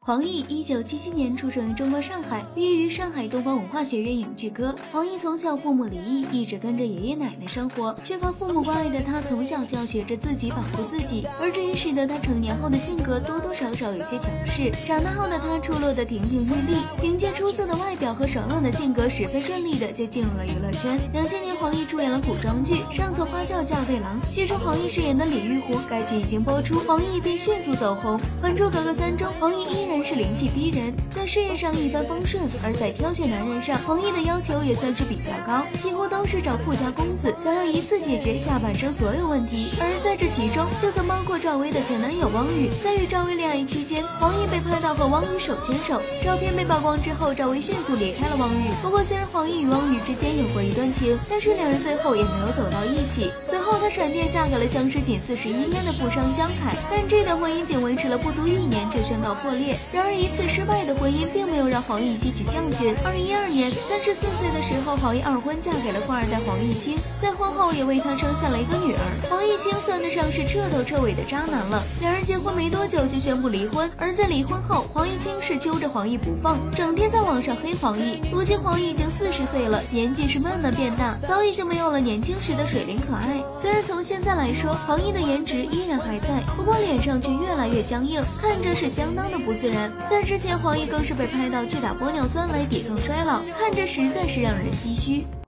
黄奕1977年出生于中国上海，毕业于上海东方文化学院影剧科。黄奕从小父母离异，一直跟着爷爷奶奶生活，缺乏父母关爱的他从小就要学着自己保护自己，而这也使得他成年后的性格多多少少有些强势。长大后的他出落得亭亭玉立，凭借出色的外表和爽朗的性格，十分顺利的就进入了娱乐圈。2000年，黄奕出演了古装剧《上错花轿嫁对郎》，剧中黄奕饰演的李玉湖，该剧一经播出，黄奕便迅速走红。《还珠格格3》中，黄奕依然是灵气逼人，在事业上一帆风顺，而在挑选男人上，黄奕的要求也算是比较高，几乎都是找富家公子，想要一次解决下半生所有问题。而在这其中，就曾包括赵薇的前男友汪宇。在与赵薇恋爱期间，黄奕被拍到和汪宇手牵手，照片被曝光之后，赵薇迅速离开了汪宇。不过，虽然黄奕与汪宇之间有过一段情，但是两人最后也没有走到一起。随后，她闪电嫁给了相识仅41天的富商江凯，但这段婚姻仅维持了不足1年就宣告破裂。然而，一次失败的婚姻并没有让黄奕吸取教训。2012年，34岁的时候，黄奕二婚嫁给了富二代黄毅清，在婚后也为他生下了一个女儿。黄毅清算得上是彻头彻尾的渣男了，两人结婚没多久就宣布离婚。而在离婚后，黄毅清是揪着黄奕不放，整天在网上黑黄奕。如今黄奕已经40岁了，年纪是慢慢变大，早已经没有了年轻时的水灵可爱。虽然从现在来说，黄奕的颜值依然还在，不过脸上却越来越僵硬，看着是相当的不自然。在之前，黄奕更是被拍到去打玻尿酸来抵抗衰老，看着实在是让人唏嘘。